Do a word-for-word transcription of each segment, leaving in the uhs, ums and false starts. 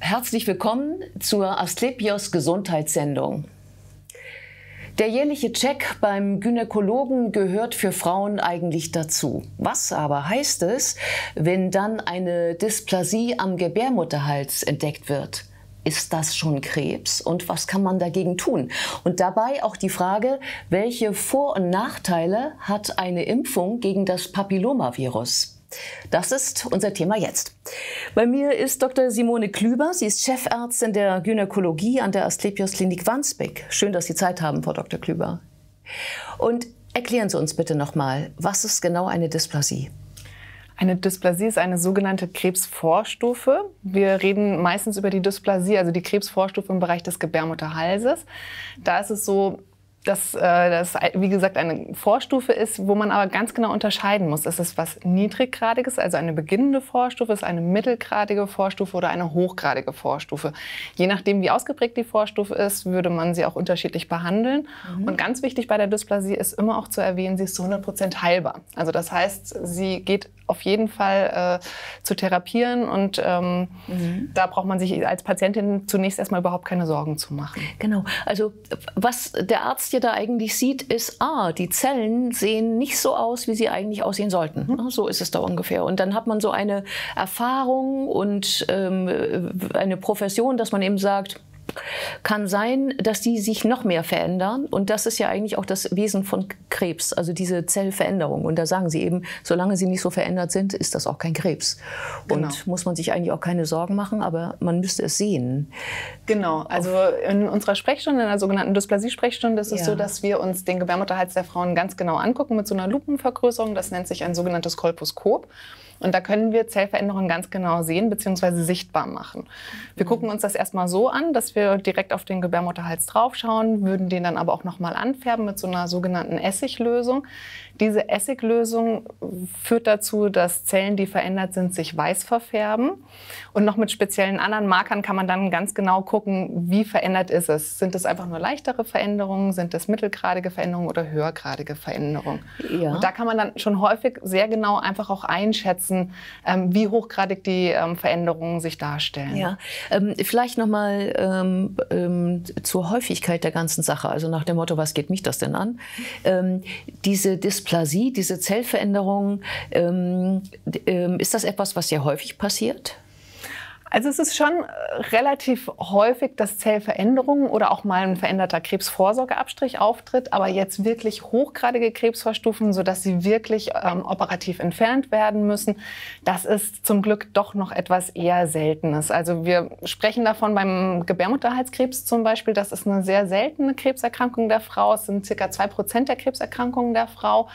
Herzlich willkommen zur Asklepios Gesundheitssendung. Der jährliche Check beim Gynäkologen gehört für Frauen eigentlich dazu. Was aber heißt es, wenn dann eine Dysplasie am Gebärmutterhals entdeckt wird? Ist das schon Krebs und was kann man dagegen tun? Und dabei auch die Frage, welche Vor- und Nachteile hat eine Impfung gegen das Papillomavirus? Das ist unser Thema jetzt. Bei mir ist Doktor Simone Klüber. Sie ist Chefärztin der Gynäkologie an der Asklepios Klinik Wandsbek. Schön, dass Sie Zeit haben, Frau Doktor Klüber. Und erklären Sie uns bitte nochmal, was ist genau eine Dysplasie? Eine Dysplasie ist eine sogenannte Krebsvorstufe. Wir reden meistens über die Dysplasie, also die Krebsvorstufe im Bereich des Gebärmutterhalses. Da ist es so, dass äh, das, wie gesagt, eine Vorstufe ist, wo man aber ganz genau unterscheiden muss. Ist es was Niedriggradiges, also eine beginnende Vorstufe, ist eine mittelgradige Vorstufe oder eine hochgradige Vorstufe. Je nachdem, wie ausgeprägt die Vorstufe ist, würde man sie auch unterschiedlich behandeln. Mhm. Und ganz wichtig bei der Dysplasie ist immer auch zu erwähnen, sie ist zu hundert Prozent heilbar. Also das heißt, sie geht auf jeden Fall äh, zu therapieren und ähm, mhm. da braucht man sich als Patientin zunächst erstmal überhaupt keine Sorgen zu machen. Genau, also was der Arzt hier da eigentlich sieht, ist, ah, die Zellen sehen nicht so aus, wie sie eigentlich aussehen sollten. Mhm. So ist es da ungefähr. Und dann hat man so eine Erfahrung und ähm, eine Profession, dass man eben sagt, kann sein, dass die sich noch mehr verändern. Und das ist ja eigentlich auch das Wesen von Krebs, also diese Zellveränderung. Und da sagen Sie eben, solange sie nicht so verändert sind, ist das auch kein Krebs. Genau. Und muss man sich eigentlich auch keine Sorgen machen, aber man müsste es sehen. Genau, also in unserer Sprechstunde, in der sogenannten Dysplasie-Sprechstunde, ist es ja so, dass wir uns den Gebärmutterhals der Frauen ganz genau angucken mit so einer Lupenvergrößerung. Das nennt sich ein sogenanntes Kolposkop. Und da können wir Zellveränderungen ganz genau sehen bzw. sichtbar machen. Wir mhm. gucken uns das erstmal so an, dass wir direkt auf den Gebärmutterhals draufschauen, würden den dann aber auch nochmal anfärben mit so einer sogenannten Essiglösung. Diese Essiglösung führt dazu, dass Zellen, die verändert sind, sich weiß verfärben. Und noch mit speziellen anderen Markern kann man dann ganz genau gucken, wie verändert ist es. Sind es einfach nur leichtere Veränderungen, sind es mittelgradige Veränderungen oder höhergradige Veränderungen? Ja. Und da kann man dann schon häufig sehr genau einfach auch einschätzen, ähm, wie hochgradig die ähm, Veränderungen sich darstellen. Ja, ähm, vielleicht noch mal ähm, ähm, zur Häufigkeit der ganzen Sache, also nach dem Motto, was geht mich das denn an? Ähm, diese Dysplasie, diese Zellveränderung, ähm, ähm, ist das etwas, was sehr häufig passiert? Also es ist schon relativ häufig, dass Zellveränderungen oder auch mal ein veränderter Krebsvorsorgeabstrich auftritt, aber jetzt wirklich hochgradige Krebsvorstufen, sodass sie wirklich ähm, operativ entfernt werden müssen, das ist zum Glück doch noch etwas eher Seltenes. Also wir sprechen davon beim Gebärmutterhalskrebs zum Beispiel, das ist eine sehr seltene Krebserkrankung der Frau, es sind circa zwei Prozent der Krebserkrankungen der Frau.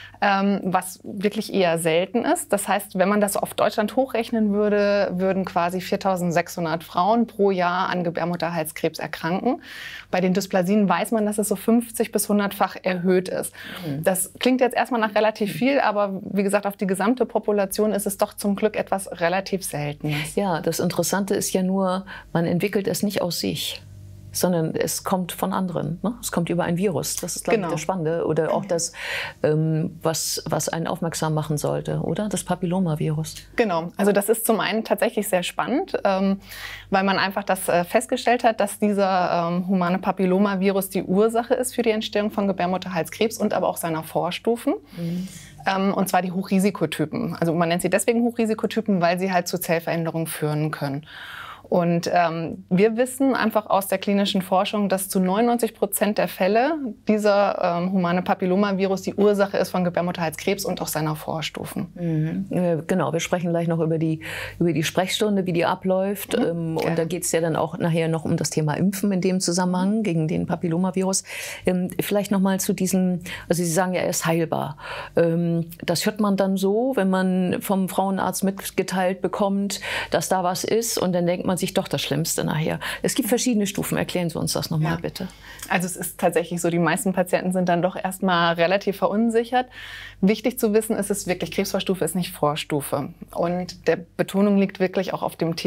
Was wirklich eher selten ist. Das heißt, wenn man das auf Deutschland hochrechnen würde, würden quasi viertausendsechshundert Frauen pro Jahr an Gebärmutterhalskrebs erkranken. Bei den Dysplasien weiß man, dass es so fünfzig bis hundertfach erhöht ist. Mhm. Das klingt jetzt erstmal nach relativ viel, aber wie gesagt, auf die gesamte Population ist es doch zum Glück etwas relativ Seltenes. Ja, das Interessante ist ja nur, man entwickelt es nicht aus sich, sondern es kommt von anderen. Ne? Es kommt über ein Virus. Das ist, glaube genau. ich, das Spannende. Oder auch das, ähm, was, was einen aufmerksam machen sollte, oder? Das Papillomavirus. Genau. Also das ist zum einen tatsächlich sehr spannend, ähm, weil man einfach das äh, festgestellt hat, dass dieser ähm, humane Papillomavirus die Ursache ist für die Entstehung von Gebärmutterhalskrebs und aber auch seiner Vorstufen. Mhm. Ähm, und zwar die Hochrisikotypen. Also man nennt sie deswegen Hochrisikotypen, weil sie halt zu Zellveränderungen führen können. Und ähm, wir wissen einfach aus der klinischen Forschung, dass zu neunundneunzig Prozent der Fälle dieser ähm, humane Papillomavirus die Ursache ist von Gebärmutterhalskrebs und auch seiner Vorstufen. Mhm. Genau, wir sprechen gleich noch über die, über die Sprechstunde, wie die abläuft. Mhm. Ähm, und da geht es ja dann auch nachher noch um das Thema Impfen in dem Zusammenhang gegen den Papillomavirus. Ähm, vielleicht noch mal zu diesem, also Sie sagen ja, er ist heilbar. Ähm, das hört man dann so, wenn man vom Frauenarzt mitgeteilt bekommt, dass da was ist, und dann denkt man sich doch das Schlimmste nachher. Es gibt verschiedene Stufen. Erklären Sie uns das nochmal, ja. bitte. Also es ist tatsächlich so, die meisten Patienten sind dann doch erstmal relativ verunsichert. Wichtig zu wissen ist es wirklich, Krebsvorstufe ist nicht Vorstufe. Und der Betonung liegt wirklich auch auf dem Thema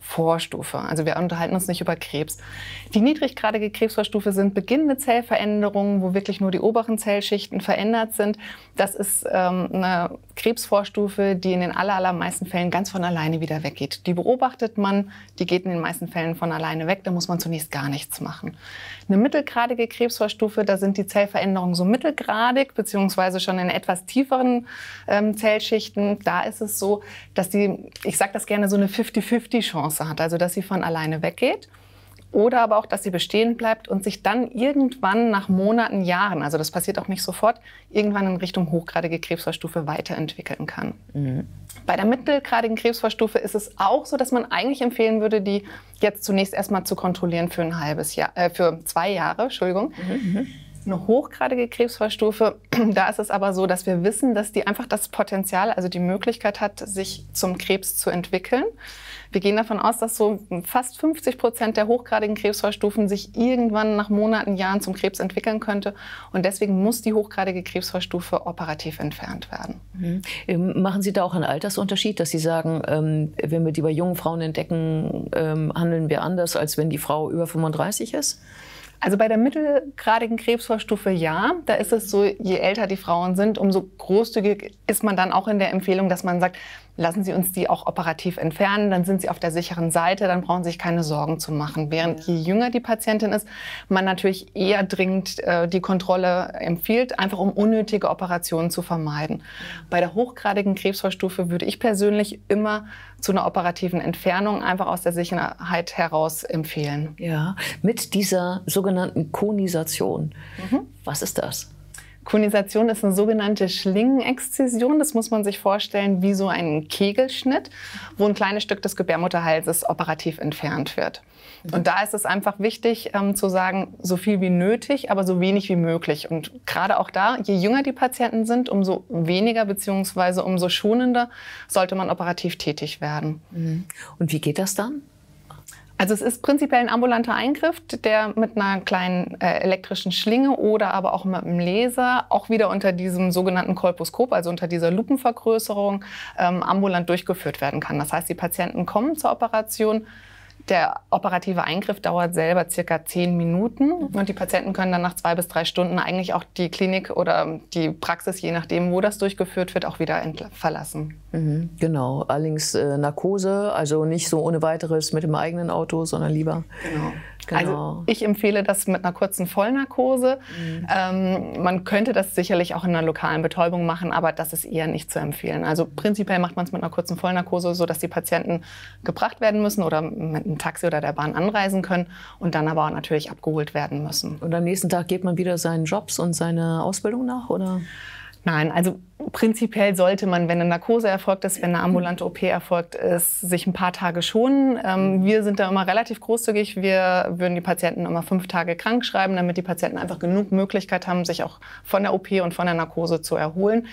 Krebsvorstufe. Also wir unterhalten uns nicht über Krebs. Die niedriggradige Krebsvorstufe sind beginnende Zellveränderungen, wo wirklich nur die oberen Zellschichten verändert sind. Das ist ähm, eine Krebsvorstufe, die in den aller, allermeisten Fällen ganz von alleine wieder weggeht. Die beobachtet man, die geht in den meisten Fällen von alleine weg, da muss man zunächst gar nichts machen. Eine mittelgradige Krebsvorstufe, da sind die Zellveränderungen so mittelgradig, beziehungsweise schon in etwas tieferen ähm, Zellschichten. Da ist es so, dass die, ich sage das gerne, so eine fifty fifty Chance hat, also dass sie von alleine weggeht. Oder aber auch, dass sie bestehen bleibt und sich dann irgendwann nach Monaten, Jahren, also das passiert auch nicht sofort, irgendwann in Richtung hochgradige Krebsvorstufe weiterentwickeln kann. Mhm. Bei der mittelgradigen Krebsvorstufe ist es auch so, dass man eigentlich empfehlen würde, die jetzt zunächst erstmal zu kontrollieren für ein halbes Jahr, äh, für zwei Jahre, Entschuldigung. Mhm. Eine hochgradige Krebsvorstufe, da ist es aber so, dass wir wissen, dass die einfach das Potenzial, also die Möglichkeit hat, sich zum Krebs zu entwickeln. Wir gehen davon aus, dass so fast fünfzig Prozent der hochgradigen Krebsvorstufen sich irgendwann nach Monaten, Jahren zum Krebs entwickeln könnte. Und deswegen muss die hochgradige Krebsvorstufe operativ entfernt werden. Mhm. Machen Sie da auch einen Altersunterschied, dass Sie sagen, ähm, wenn wir die bei jungen Frauen entdecken, ähm, handeln wir anders, als wenn die Frau über fünfunddreißig ist? Also bei der mittelgradigen Krebsvorstufe ja, da ist es so, je älter die Frauen sind, umso großzügig ist man dann auch in der Empfehlung, dass man sagt, lassen Sie uns die auch operativ entfernen, dann sind Sie auf der sicheren Seite, dann brauchen Sie sich keine Sorgen zu machen. Während je jünger die Patientin ist, man natürlich eher dringend äh, die Kontrolle empfiehlt, einfach um unnötige Operationen zu vermeiden. Bei der hochgradigen Krebsvorstufe würde ich persönlich immer zu einer operativen Entfernung einfach aus der Sicherheit heraus empfehlen. Ja, mit dieser sogenannten Konisation. Mhm. Was ist das? Konisation ist eine sogenannte Schlingenexzision. Das muss man sich vorstellen wie so ein Kegelschnitt, wo ein kleines Stück des Gebärmutterhalses operativ entfernt wird. Und da ist es einfach wichtig ähm, zu sagen, so viel wie nötig, aber so wenig wie möglich. Und gerade auch da, je jünger die Patienten sind, umso weniger bzw. umso schonender sollte man operativ tätig werden. Und wie geht das dann? Also es ist prinzipiell ein ambulanter Eingriff, der mit einer kleinen äh, elektrischen Schlinge oder aber auch mit einem Laser, auch wieder unter diesem sogenannten Kolposkop, also unter dieser Lupenvergrößerung, ähm, ambulant durchgeführt werden kann. Das heißt, die Patienten kommen zur Operation. Der operative Eingriff dauert selber circa zehn Minuten und die Patienten können dann nach zwei bis drei Stunden eigentlich auch die Klinik oder die Praxis, je nachdem, wo das durchgeführt wird, auch wieder verlassen. Mhm, genau, allerdings äh, Narkose, also nicht so ohne weiteres mit dem eigenen Auto, sondern lieber. Genau. Genau. Also ich empfehle das mit einer kurzen Vollnarkose. Mhm. Ähm, man könnte das sicherlich auch in einer lokalen Betäubung machen, aber das ist eher nicht zu empfehlen. Also prinzipiell macht man es mit einer kurzen Vollnarkose, sodass die Patienten gebracht werden müssen oder mit einem Taxi oder der Bahn anreisen können und dann aber auch natürlich abgeholt werden müssen. Und am nächsten Tag geht man wieder seinen Jobs und seiner Ausbildung nach, oder? Nein, also prinzipiell sollte man, wenn eine Narkose erfolgt ist, wenn eine ambulante O P erfolgt ist, sich ein paar Tage schonen. Ähm, wir sind da immer relativ großzügig. Wir würden die Patienten immer fünf Tage krank schreiben, damit die Patienten einfach genug Möglichkeit haben, sich auch von der O P und von der Narkose zu erholen.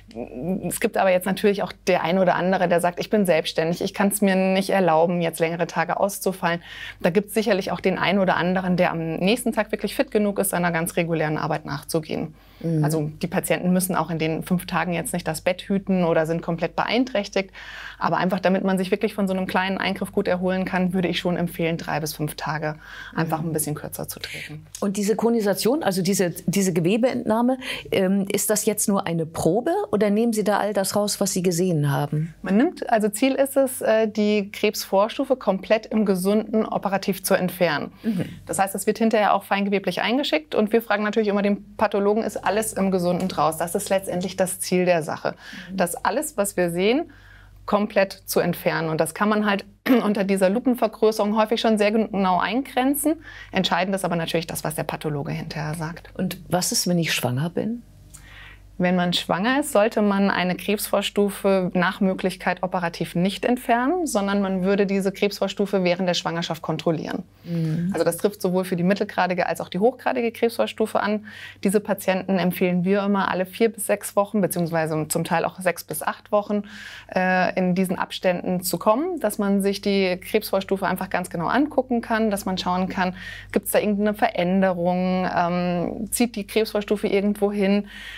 Es gibt aber jetzt natürlich auch der eine oder andere, der sagt, ich bin selbstständig, ich kann es mir nicht erlauben, jetzt längere Tage auszufallen. Da gibt es sicherlich auch den einen oder anderen, der am nächsten Tag wirklich fit genug ist, seiner ganz regulären Arbeit nachzugehen. Mhm. Also die Patienten müssen auch in den fünf Tagen jetzt nicht das Bett hüten oder sind komplett beeinträchtigt. Aber einfach, damit man sich wirklich von so einem kleinen Eingriff gut erholen kann, würde ich schon empfehlen, drei bis fünf Tage einfach ein bisschen kürzer zu treten. Und diese Konisation, also diese, diese Gewebeentnahme, ähm, ist das jetzt nur eine Probe oder nehmen Sie da all das raus, was Sie gesehen haben? Man nimmt, also Ziel ist es, die Krebsvorstufe komplett im Gesunden operativ zu entfernen. Mhm. Das heißt, es wird hinterher auch feingeweblich eingeschickt und wir fragen natürlich immer den Pathologen, ist alles im Gesunden draus? Das ist letztendlich das Ziel der Sache. Mhm. Dass alles, was wir sehen, komplett zu entfernen. Und das kann man halt unter dieser Lupenvergrößerung häufig schon sehr genau eingrenzen. Entscheidend ist aber natürlich das, was der Pathologe hinterher sagt. Und was ist, wenn ich schwanger bin? Wenn man schwanger ist, sollte man eine Krebsvorstufe nach Möglichkeit operativ nicht entfernen, sondern man würde diese Krebsvorstufe während der Schwangerschaft kontrollieren. Mhm. Also das trifft sowohl für die mittelgradige als auch die hochgradige Krebsvorstufe an. Diese Patienten empfehlen wir immer alle vier bis sechs Wochen, beziehungsweise zum Teil auch sechs bis acht Wochen äh, in diesen Abständen zu kommen, dass man sich die Krebsvorstufe einfach ganz genau angucken kann, dass man schauen kann, gibt es da irgendeine Veränderung, ähm, zieht die Krebsvorstufe irgendwo hin, um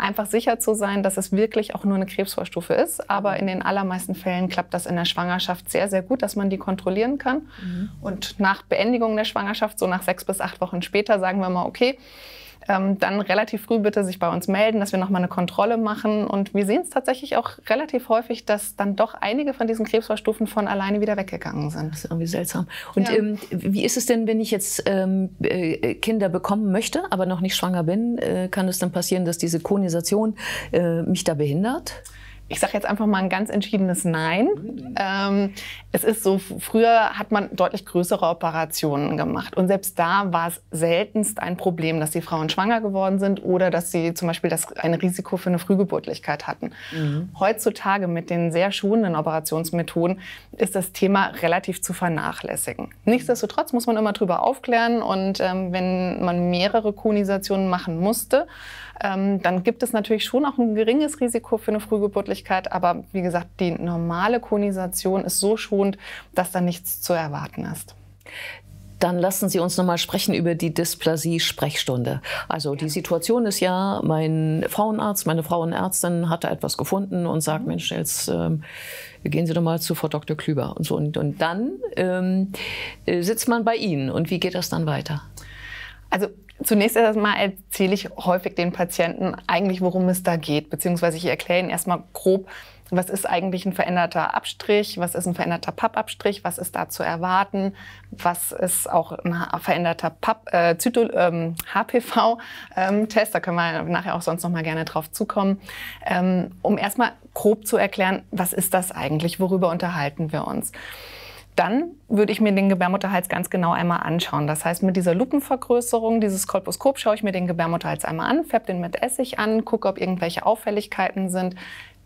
einfach sicher zu sein, dass es wirklich auch nur eine Krebsvorstufe ist. Aber in den allermeisten Fällen klappt das in der Schwangerschaft sehr, sehr gut, dass man die kontrollieren kann. Mhm. Und nach Beendigung der Schwangerschaft, so nach sechs bis acht Wochen später, sagen wir mal, okay, Ähm, dann relativ früh bitte sich bei uns melden, dass wir nochmal eine Kontrolle machen. Und wir sehen es tatsächlich auch relativ häufig, dass dann doch einige von diesen Krebsvorstufen von alleine wieder weggegangen sind. Das ist irgendwie seltsam. Und Ja. ähm, wie ist es denn, wenn ich jetzt ähm, äh, Kinder bekommen möchte, aber noch nicht schwanger bin? Äh, kann es dann passieren, dass diese Konisation äh, mich da behindert? Ich sage jetzt einfach mal ein ganz entschiedenes Nein. Ähm, es ist so, früher hat man deutlich größere Operationen gemacht. Und selbst da war es seltenst ein Problem, dass die Frauen schwanger geworden sind oder dass sie zum Beispiel das, ein Risiko für eine Frühgeburtlichkeit hatten. Mhm. Heutzutage mit den sehr schonenden Operationsmethoden ist das Thema relativ zu vernachlässigen. Nichtsdestotrotz muss man immer drüber aufklären. Und ähm, wenn man mehrere Konisationen machen musste, ähm, dann gibt es natürlich schon auch ein geringes Risiko für eine Frühgeburtlichkeit. Aber wie gesagt, die normale Konisation ist so schonend, dass da nichts zu erwarten ist. Dann lassen Sie uns noch mal sprechen über die Dysplasie-Sprechstunde. Also die Situation ist ja, mein Frauenarzt, meine Frauenärztin hat da etwas gefunden und sagt, mhm. Mensch, jetzt ähm, gehen Sie doch mal zu Frau Doktor Klüber. Und, so. und, und dann ähm, sitzt man bei Ihnen. Und wie geht das dann weiter? Also zunächst erstmal erzähle ich häufig den Patienten eigentlich, worum es da geht. Beziehungsweise ich erkläre ihnen erstmal grob, was ist eigentlich ein veränderter Abstrich, was ist ein veränderter Pappabstrich, was ist da zu erwarten, was ist auch ein veränderter Papp, äh, Zyto, ähm, H P V-Test, da können wir nachher auch sonst noch mal gerne drauf zukommen, ähm, um erstmal grob zu erklären, was ist das eigentlich, worüber unterhalten wir uns. Dann würde ich mir den Gebärmutterhals ganz genau einmal anschauen. Das heißt, mit dieser Lupenvergrößerung, dieses Kolposkop, schaue ich mir den Gebärmutterhals einmal an, färbe den mit Essig an, gucke, ob irgendwelche Auffälligkeiten sind,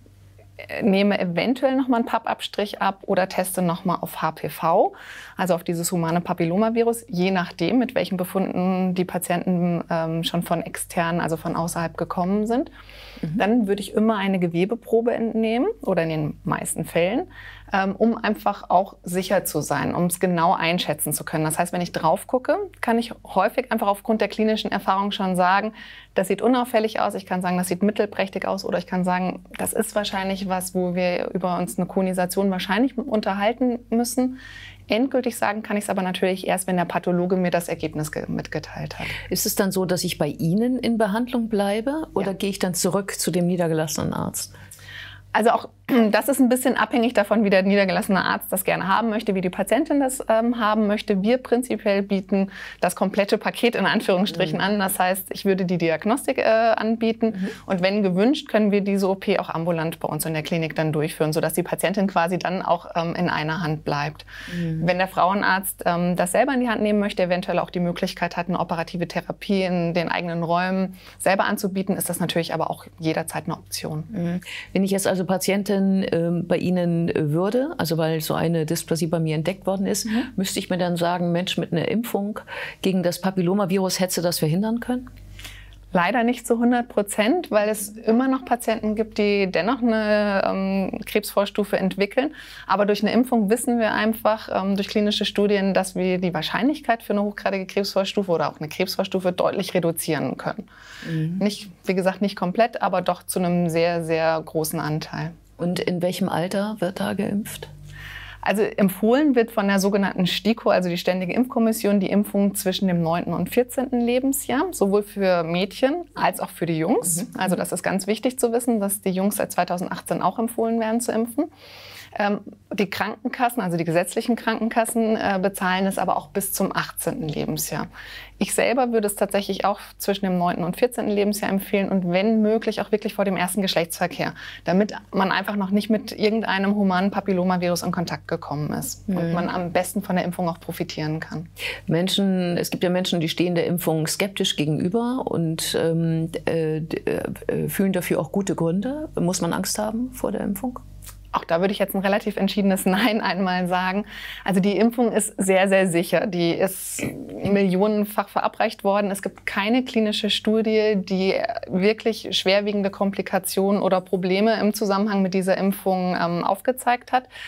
nehme eventuell nochmal einen Pappabstrich ab oder teste nochmal auf H P V, also auf dieses humane Papillomavirus, je nachdem, mit welchen Befunden die Patienten ähm, schon von extern, also von außerhalb gekommen sind. Mhm. Dann würde ich immer eine Gewebeprobe entnehmen oder in den meisten Fällen, ähm, um einfach auch sicher zu sein, um es genau einschätzen zu können. Das heißt, wenn ich drauf gucke, kann ich häufig einfach aufgrund der klinischen Erfahrung schon sagen, das sieht unauffällig aus, ich kann sagen, das sieht mittelprächtig aus oder ich kann sagen, das ist wahrscheinlich was, wo wir über uns eine Konisation wahrscheinlich unterhalten müssen. Endgültig sagen kann ich es aber natürlich erst, wenn der Pathologe mir das Ergebnis mitgeteilt hat. Ist es dann so, dass ich bei Ihnen in Behandlung bleibe oder Ja. gehe ich dann zurück zu dem niedergelassenen Arzt? Also auch das ist ein bisschen abhängig davon, wie der niedergelassene Arzt das gerne haben möchte, wie die Patientin das ähm, haben möchte. Wir prinzipiell bieten das komplette Paket in Anführungsstrichen mhm. an. Das heißt, ich würde die Diagnostik äh, anbieten mhm. und wenn gewünscht, können wir diese O P auch ambulant bei uns in der Klinik dann durchführen, sodass die Patientin quasi dann auch ähm, in einer Hand bleibt. Mhm. Wenn der Frauenarzt ähm, das selber in die Hand nehmen möchte, eventuell auch die Möglichkeit hat, eine operative Therapie in den eigenen Räumen selber anzubieten, ist das natürlich aber auch jederzeit eine Option. Mhm. Wenn ich jetzt also Patientin ähm, bei Ihnen würde, also weil so eine Dysplasie bei mir entdeckt worden ist, mhm. müsste ich mir dann sagen, Mensch, mit einer Impfung gegen das Papillomavirus hättest du das verhindern können? Leider nicht zu hundert Prozent, weil es immer noch Patienten gibt, die dennoch eine ähm, Krebsvorstufe entwickeln. Aber durch eine Impfung wissen wir einfach ähm, durch klinische Studien, dass wir die Wahrscheinlichkeit für eine hochgradige Krebsvorstufe oder auch eine Krebsvorstufe deutlich reduzieren können. Mhm. Nicht, wie gesagt, nicht komplett, aber doch zu einem sehr, sehr großen Anteil. Und in welchem Alter wird da geimpft? Also empfohlen wird von der sogenannten STIKO, also die Ständige Impfkommission, die Impfung zwischen dem neunten und vierzehnten Lebensjahr, sowohl für Mädchen als auch für die Jungs. Mhm. Also das ist ganz wichtig zu wissen, dass die Jungs seit zweitausendachtzehn auch empfohlen werden zu impfen. Ähm, die Krankenkassen, also die gesetzlichen Krankenkassen, äh, bezahlen es aber auch bis zum achtzehnten Lebensjahr. Ich selber würde es tatsächlich auch zwischen dem neunten und vierzehnten Lebensjahr empfehlen und wenn möglich auch wirklich vor dem ersten Geschlechtsverkehr, damit man einfach noch nicht mit irgendeinem humanen Papillomavirus in Kontakt gekommen ist mhm. und man am besten von der Impfung auch profitieren kann. Menschen, es gibt ja Menschen, die stehen der Impfung skeptisch gegenüber und ähm, äh, äh, fühlen dafür auch gute Gründe. Muss man Angst haben vor der Impfung? Auch da würde ich jetzt ein relativ entschiedenes Nein einmal sagen. Also die Impfung ist sehr, sehr sicher. Die ist millionenfach verabreicht worden. Es gibt keine klinische Studie, die wirklich schwerwiegende Komplikationen oder Probleme im Zusammenhang mit dieser Impfung ähm, aufgezeigt hat.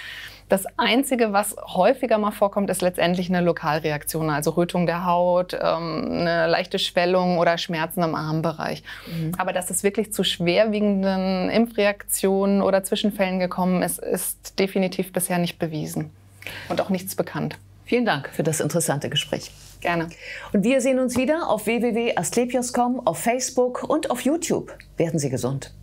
Das Einzige, was häufiger mal vorkommt, ist letztendlich eine Lokalreaktion, also Rötung der Haut, eine leichte Schwellung oder Schmerzen im Armbereich. Mhm. Aber dass es wirklich zu schwerwiegenden Impfreaktionen oder Zwischenfällen gekommen ist, ist definitiv bisher nicht bewiesen und auch nichts bekannt. Vielen Dank für das interessante Gespräch. Gerne. Und wir sehen uns wieder auf w w w punkt asklepios punkt com, auf Facebook und auf YouTube. Werden Sie gesund.